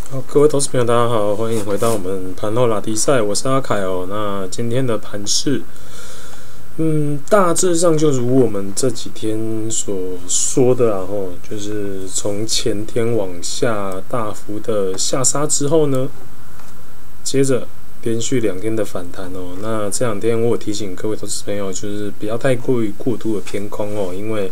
好，各位投资朋友，大家好，欢迎回到我们盘后拉迪赛，我是阿凯哦。那今天的盘势，大致上就如我们这几天所说的啦，就是从前天往下大幅的下杀之后呢，接着连续2天的反弹哦。那这2天我有提醒各位投资朋友，就是不要太过度的偏空哦，因为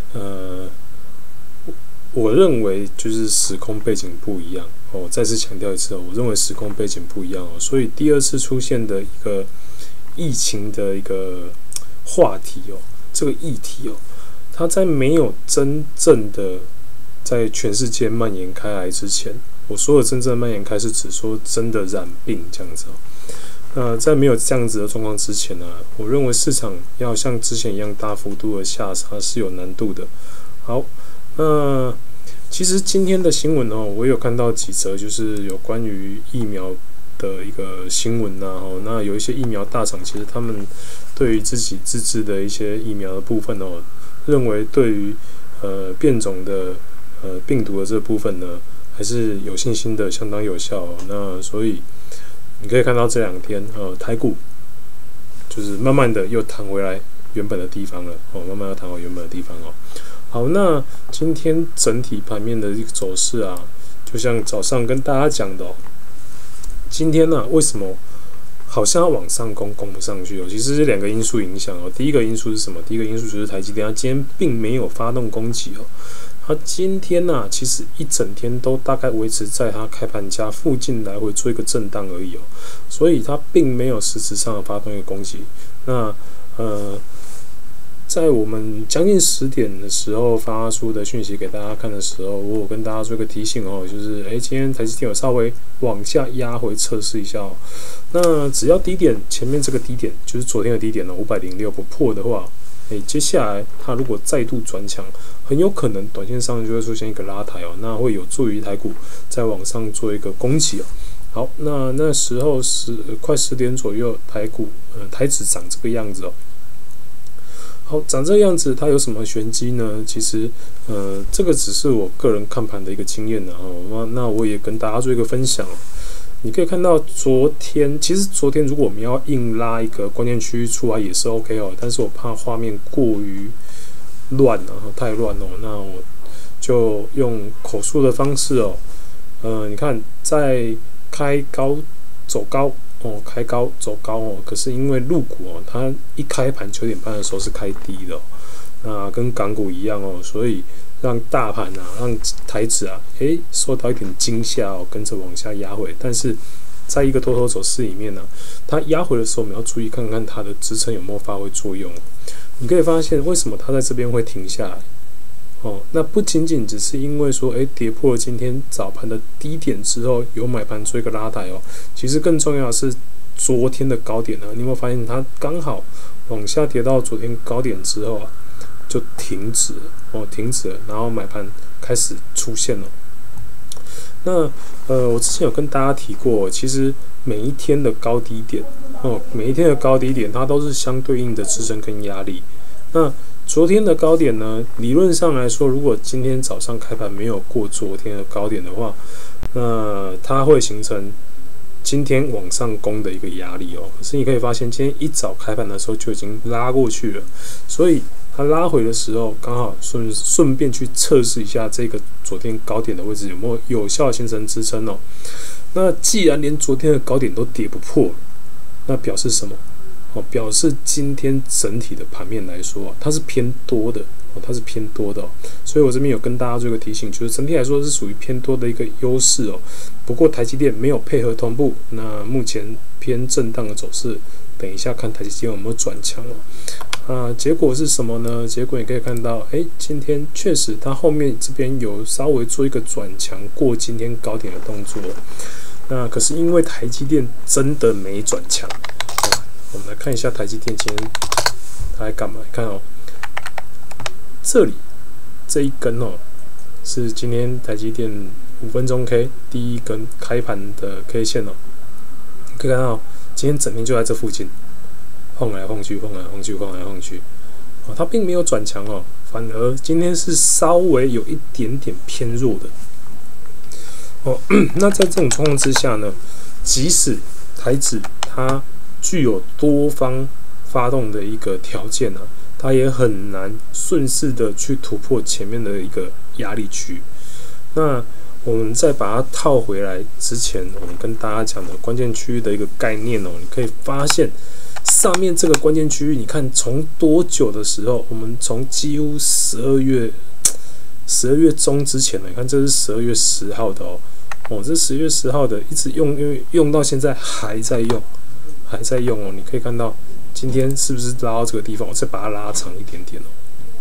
我认为就是时空背景不一样哦。再次强调一次哦，我认为时空背景不一样哦，所以第二次出现的一个疫情的一个话题哦，这个议题哦，它在没有真正的在全世界蔓延开来之前，我说的真正的蔓延开是指说真的染病这样子哦。在没有这样子的状况之前呢，我认为市场要像之前一样大幅度的下杀是有难度的。好，那其实今天的新闻哦，我有看到几则，就是有关于疫苗的一个新闻呐。那有一些疫苗大厂，其实他们对于自己自制的一些疫苗的部分哦，认为对于变种的病毒的这部分呢，还是有信心的，相当有效哦。那所以你可以看到这2天台股就是慢慢的又弹回来原本的地方了哦，慢慢要弹回原本的地方哦。好，那今天整体盘面的一个走势啊，就像早上跟大家讲的哦，今天呢，为什么好像要往上攻不上去哦？其实是2个因素影响哦。第一个因素是什么？第一个因素就是台积电，它今天并没有发动攻击哦。它今天呢，其实一整天都大概维持在它开盘价附近来回做一个震荡而已哦，所以它并没有实质上的发动一个攻击。那在我们将近10点的时候发出的讯息给大家看的时候，我有跟大家做一个提醒哦，就是今天台积电有稍微往下压回测试一下哦。那只要低点前面这个低点就是昨天的低点呢，506不破的话，接下来它如果再度转强，很有可能短线上就会出现一个拉抬哦，那会有助于台股再往上做一个攻击哦。好，那时候快10点左右，台指长这个样子哦。好，长这个样子，它有什么玄机呢？其实，这个只是我个人看盘的一个经验哦。那我也跟大家做一个分享。你可以看到其实昨天如果我们要硬拉一个关键区域出来也是 OK 哦，但是我怕画面过于乱太乱哦，那我就用口述的方式哦。你看，在开高走高。开高走高哦，可是因为陆股哦，它一开盘9点半的时候是开低的哦，那跟港股一样哦，所以让大盘让台指受到一点惊吓哦，跟着往下压回。但是在一个多头走势里面呢，它压回的时候，我们要注意看看它的支撑有没有发挥作用。你可以发现为什么它在这边会停下来哦？那不仅仅只是因为说，跌破了今天早盘的低点之后，有买盘做一个拉抬哦。其实更重要的是昨天的高点呢，你有没有发现它刚好往下跌到昨天高点之后就停止了，然后买盘开始出现了。那我之前有跟大家提过，其实每一天的高低点它都是相对应的支撑跟压力。那昨天的高点呢，理论上来说，如果今天早上开盘没有过昨天的高点的话，那它会形成今天往上攻的一个压力哦。可是你可以发现，今天一早开盘的时候就已经拉过去了，所以它拉回的时候，刚好顺便去测试一下这个昨天高点的位置有没有有效形成支撑哦。那既然连昨天的高点都跌不破，那表示什么？表示今天整体的盘面来说，它是偏多的哦，所以我这边有跟大家做一个提醒，就是整体来说是属于偏多的一个优势哦。不过台积电没有配合同步，那目前偏震荡的走势，等一下看台积电有没有转强哦。结果是什么呢？结果你可以看到，今天确实它后面这边有稍微做一个转强过今天高点的动作，那可是因为台积电真的没转强。我们来看一下台积电今天它在干嘛？你看哦，这里这一根哦，是今天台积电5分钟 K 第一根开盘的 K 线哦。你可以看到，今天整天就在这附近晃来晃去，它并没有转强哦，反而今天是稍微有一点点偏弱的。 哦。那在这种状况之下呢，即使台指它具有多方发动的一个条件呢，它也很难顺势的去突破前面的一个压力区。那我们再把它套回来之前，我们跟大家讲的关键区域的一个概念哦，你可以发现上面这个关键区域，你看从多久的时候，我们从几乎12月中之前呢，你看这是12月10号的哦，这是10月10号的，一直用到现在还在用哦。你可以看到今天是不是拉到这个地方？我再把它拉长一点点哦。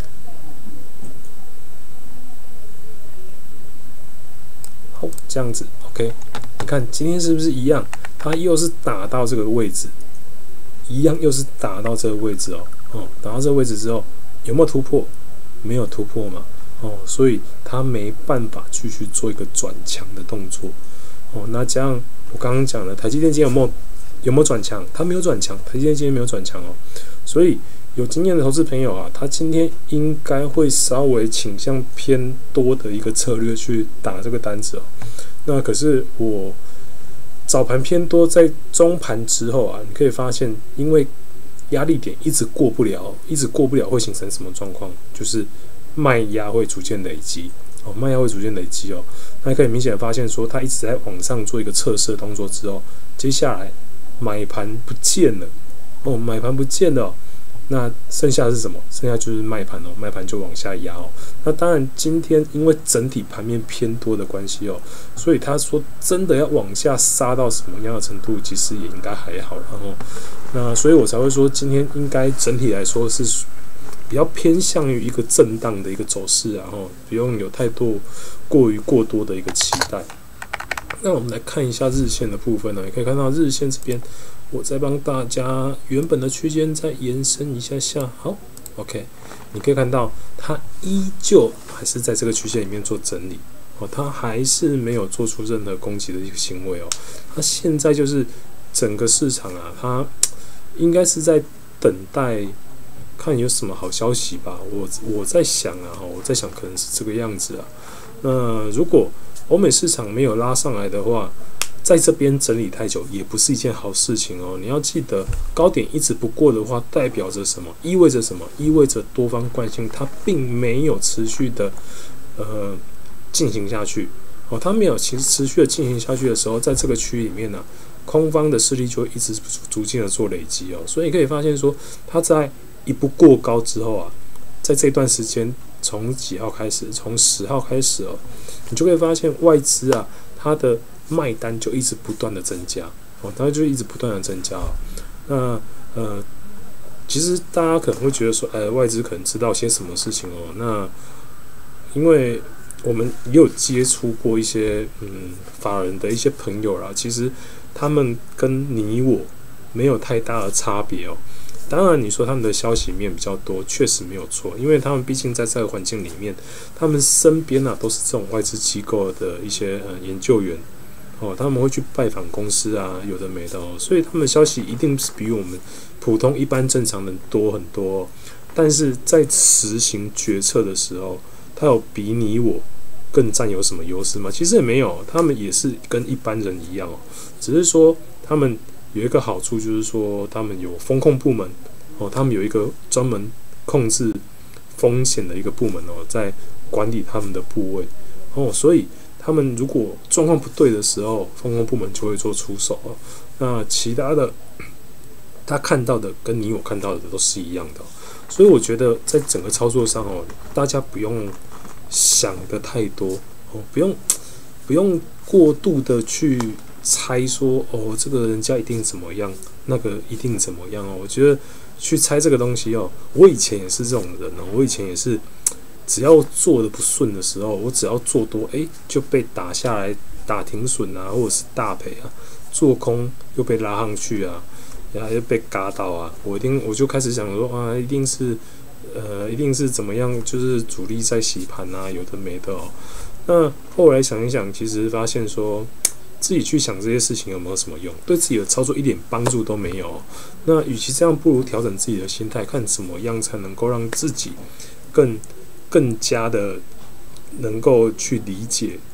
好，这样子 ，OK。你看今天是不是一样？它又是打到这个位置，一样又是打到这个位置哦。打到这个位置之后，有没有突破？没有突破嘛。所以它没办法继续做一个转强的动作。那这样我刚刚讲了，台积电今天有没有转强？它没有转强，台积电今天没有转强哦。所以有经验的投资朋友啊，他今天应该会稍微倾向偏多的一个策略去打这个单子哦。那可是我早盘偏多，在中盘之后啊，你可以发现，因为压力点一直过不了，会形成什么状况？就是卖压会逐渐累积哦，那可以明显的发现说，它一直在往上做一个测试的动作之后，接下来买盘不见了哦。那剩下的是什么？剩下就是卖盘哦，卖盘就往下压哦。那当然，今天因为整体盘面偏多的关系哦，所以他说真的要往下杀到什么样的程度，其实也应该还好。然后，那所以我才会说，今天应该整体来说是比较偏向于一个震荡的一个走势，然后不用有太多过多的一个期待。那我们来看一下日线的部分呢，你可以看到日线这边。我再帮大家原本的区间再延伸一下，好 ，OK， 你可以看到它依旧还是在这个区间里面做整理哦，它还是没有做出任何攻击的一个行为哦。它现在就是整个市场啊，它应该是在等待看有什么好消息吧。我在想啊，可能是这个样子啊。那如果欧美市场没有拉上来的话，在这边整理太久也不是一件好事情哦。你要记得，高点一直不过的话，代表着什么？意味着什么？意味着多方惯性它并没有持续的进行下去哦。它没有持续的进行下去的时候，在这个区域里面呢，空方的势力就会一直逐渐的做累积哦。所以你可以发现说，它在一步过高之后啊，在这段时间从几号开始？从10号开始哦，你就可以发现外资啊，它的卖单就一直不断的增加哦，它就一直不断的增加哦。那其实大家可能会觉得说，外资可能知道些什么事情哦。那因为我们也有接触过一些法人的一些朋友啦，其实他们跟你我没有太大的差别哦。当然，你说他们的消息面比较多，确实没有错，因为他们毕竟在这个环境里面，他们身边都是这种外资机构的一些研究员哦，他们会去拜访公司啊，有的没的哦，所以他们的消息一定是比我们普通一般正常人多很多哦。但是在实行决策的时候，他有比你我更占有什么优势吗？其实也没有，他们也是跟一般人一样哦，只是说他们有一个好处，就是说他们有风控部门哦，他们有一个专门控制风险的一个部门哦，在管理他们的部位哦，所以他们如果状况不对的时候，风控部门就会做出手哦。那其他的他看到的跟你我看到的都是一样的哦，所以我觉得在整个操作上哦，大家不用想的太多哦，不用过度的去猜说哦，这个人家一定怎么样，那个一定怎么样哦。我觉得去猜这个东西哦，我以前也是这种人哦，我以前也是，只要做的不顺的时候，我只要做多，就被打下来，打停损啊，或者是大赔啊，做空又被拉上去啊，又被嘎到啊，我就开始想说啊，一定是怎么样，就是主力在洗盘啊，有的没的哦。那后来想一想，其实发现说，自己去想这些事情有没有什么用？对自己的操作一点帮助都没有哦。那与其这样，不如调整自己的心态，看怎么样才能够让自己更加的能够去理解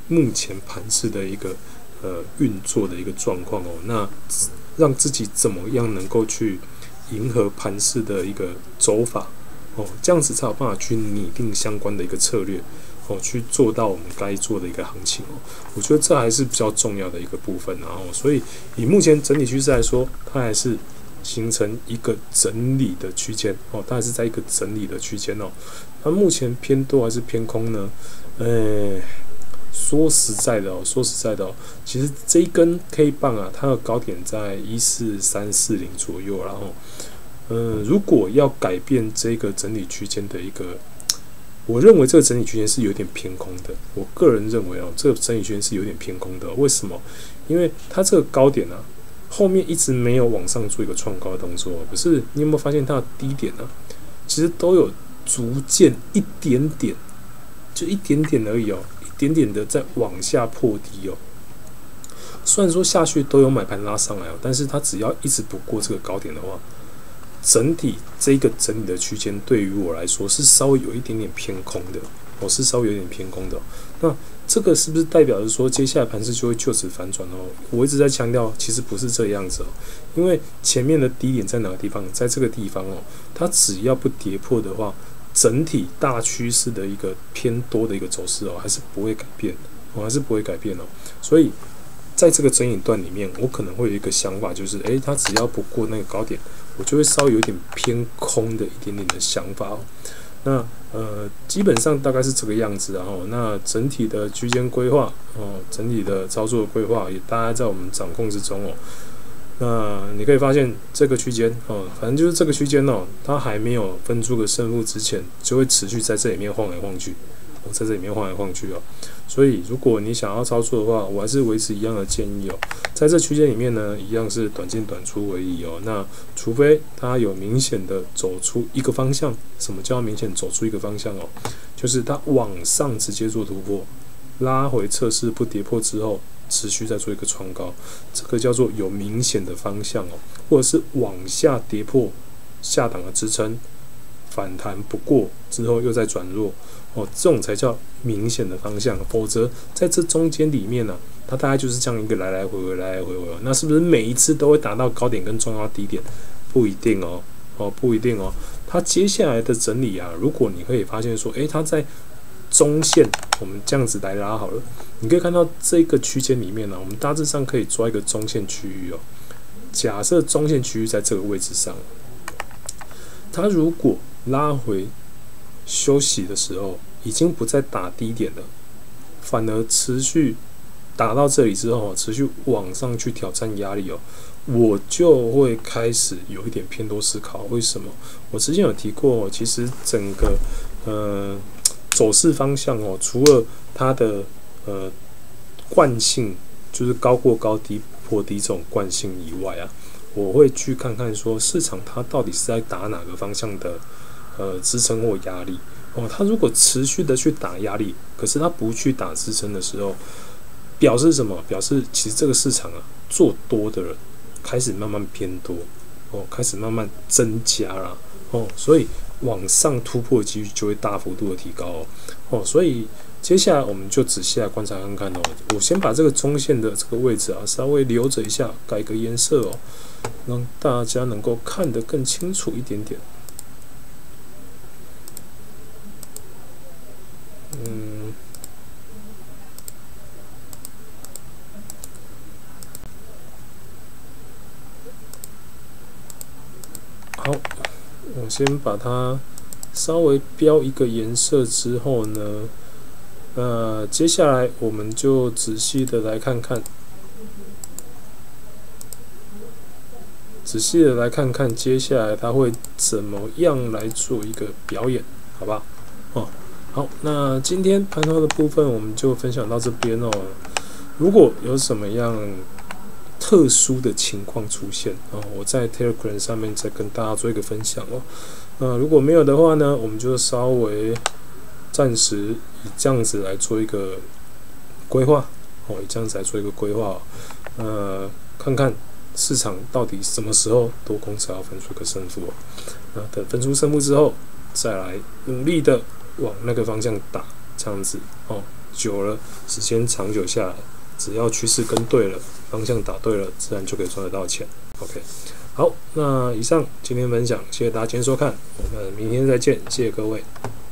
目前盘势的一个运作的一个状况哦，那让自己怎么样能够去迎合盘势的一个走法哦，这样子才有办法去拟定相关的一个策略哦，去做到我们该做的一个行情哦。我觉得这还是比较重要的一个部分啊。所以以目前整体趋势来说，它还是形成一个整理的区间哦，它还是在一个整理的区间哦。那目前偏多还是偏空呢？说实在的哦，其实这一根 K 棒啊，它的高点在14340左右，然后，如果要改变这个整理区间的一个，我认为这个整理区间是有点偏空的。我个人认为哦，这个整理区间是有点偏空的。为什么？因为它这个高点啊，后面一直没有往上做一个创高的动作，可是你有没有发现它的低点呢？其实都有逐渐一点点，就一点点而已哦。点点的在往下破低哦，虽然说下去都有买盘拉上来哦，但是它只要一直不过这个高点的话，整体这个整理的区间对于我来说是稍微有一点点偏空的，是稍微有点偏空的。那这个是不是代表着说接下来盘势就会就此反转哦？我一直在强调，其实不是这样子哦，因为前面的低点在哪个地方？在这个地方哦，它只要不跌破的话，整体大趋势的一个偏多的一个走势哦，还是不会改变的，所以在这个整理段里面，我可能会有一个想法，就是它只要不过那个高点，我就会稍微有点偏空的一点点的想法哦。那基本上大概是这个样子啊。那整体的区间规划哦，整体的操作规划也大概在我们掌控之中哦。那你可以发现这个区间哦，反正就是这个区间哦，它还没有分出个胜负之前，就会持续在这里面晃来晃去，在这里面晃来晃去哦。所以如果你想要操作的话，我还是维持一样的建议哦，在这区间里面呢，一样是短进短出为宜哦。那除非它有明显的走出一个方向，什么叫明显走出一个方向哦？就是它往上直接做突破，拉回测试不跌破之后，持续再做一个创高，这个叫做有明显的方向哦，或者是往下跌破下档的支撑，反弹不过之后又再转弱哦，这种才叫明显的方向。否则在这中间里面呢，它大概就是这样一个来来回回哦。那是不是每一次都会达到高点跟重要低点？不一定哦，不一定哦。它接下来的整理啊，如果你可以发现说，它在中线，我们这样子来拉好了，你可以看到这个区间里面呢，我们大致上可以抓一个中线区域哦。假设中线区域在这个位置上，它如果拉回休息的时候，已经不再打低点了，反而持续打到这里之后，持续往上去挑战压力哦，我就会开始有一点偏多思考。为什么？我之前有提过，其实整个走势方向哦，除了它的惯性，就是高过高低破低这种惯性以外啊，我会去看看说市场它到底是在打哪个方向的支撑或压力哦。它如果持续的去打压力，可是它不去打支撑的时候，表示什么？表示其实这个市场啊，做多的人开始慢慢偏多哦，开始慢慢增加了哦，所以往上突破的几率就会大幅度的提高哦。所以接下来我们就仔细来观察看看哦。我先把这个中线的这个位置啊稍微留着一下，改个颜色哦，让大家能够看得更清楚一点点。好，我先把它稍微标一个颜色之后呢，接下来我们就仔细的来看看，接下来它会怎么样来做一个表演，好吧？好，那今天盘后的部分我们就分享到这边哦。如果有什么样特殊的情况出现我在 Telegram 上面再跟大家做一个分享哦。如果没有的话呢，我们就稍微暂时以这样子来做一个规划看看市场到底什么时候多空才要分出个胜负哦。那等分出胜负之后，再来努力的往那个方向打，这样子久了，时间长久下来，只要趋势跟对了，方向打对了，自然就可以赚得到钱。OK， 好，那以上今天分享，谢谢大家今天收看，我们明天再见，谢谢各位。